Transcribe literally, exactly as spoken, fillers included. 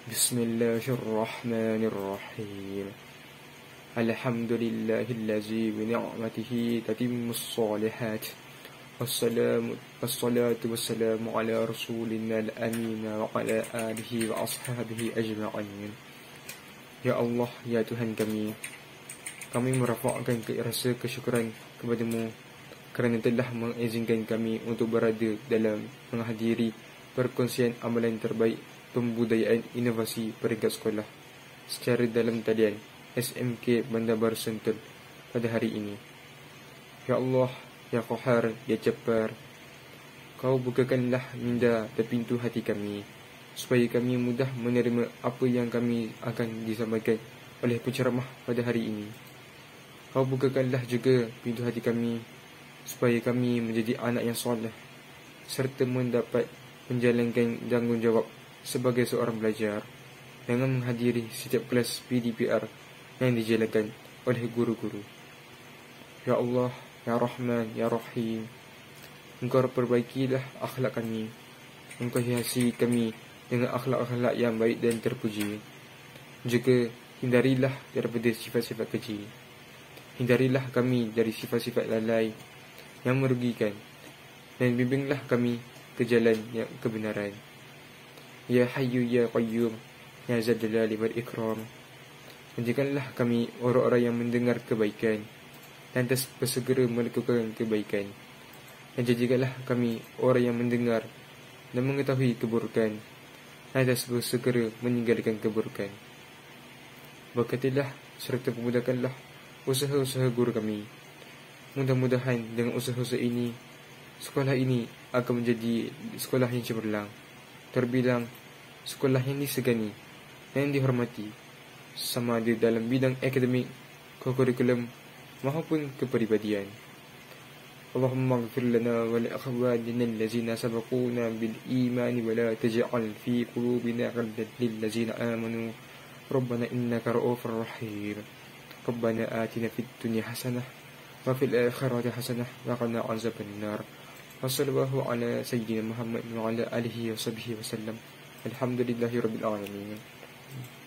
Bismillahirrahmanirrahim. Alhamdulillahillazi bi ni'matihi tatimmus shalihat. Wassalamu wassalatu wassalamu ala rasulina al-amin wa ala alihi wa ashabihi ajma'in. Ya Allah, ya Tuhan kami, kami merafakkan rasa kesyukuran kepadamu kerana telah mengizinkan kami untuk berada dalam menghadiri perkongsian amalan terbaik pembudayaan inovasi peringkat sekolah secara dalam talian S M K Bandar Baru Sentul pada hari ini. Ya Allah, ya Qahar, ya Jabbar, Kau bukakanlah minda dan pintu hati kami supaya kami mudah menerima apa yang kami akan disampaikan oleh penceramah pada hari ini. Kau bukakanlah juga pintu hati kami supaya kami menjadi anak yang soleh serta mendapat menjalankan tanggungjawab sebagai seorang belajar dengan menghadiri setiap kelas P D P R yang dijalankan oleh guru-guru. Ya Allah, ya Rahman, ya Rahim, Engkau perbaikilah akhlak kami, Engkau hiasi kami dengan akhlak-akhlak yang baik dan terpuji. Juga hindarilah daripada sifat-sifat keji. Hindarilah kami dari sifat-sifat lalai yang merugikan, dan bimbinglah kami ke jalan yang kebenaran. Ya Hayyu ya Qayyum, ya Zal Jalali wal Ikram, jadikanlah kami orang-orang yang mendengar kebaikan dan lantas bersegera melakukan kebaikan, dan jadikanlah kami orang yang mendengar dan mengetahui keburukan dan lantas bersegera meninggalkan keburukan. Berkatilah serta pemudahkanlah usaha-usaha guru kami. Mudah-mudahan dengan usaha-usaha ini, sekolah ini akan menjadi sekolah yang cemerlang, terbilang sekolah yang disegani dan dihormati, sama ada dalam bidang akademik, kurikulum maupun kepribadian. Allahumma ighfir lana wa li akhwanina allazina sabaquna bil iman wa la taj'al fi qulubina ghillan lil ladzina amanu rabbana innaka ra'ufur rahim. Rabbana atina fid dunya hasanah wa fil akhirati hasanah wa qina azaban nar. Wassallallahu ala sayyidina Muhammad wa ala alihi wa sahbihi wa sallam. Alhamdulillahi rabbil alamin.